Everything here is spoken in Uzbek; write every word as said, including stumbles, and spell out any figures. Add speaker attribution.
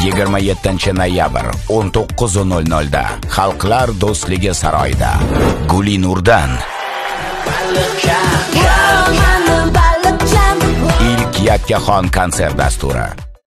Speaker 1: yigirma yettinchi noyabr o'n to'qqiz nol nol da Xalqlar do'stligi saroyida Gulinurdan ilk yakkaxon konsert dasturi.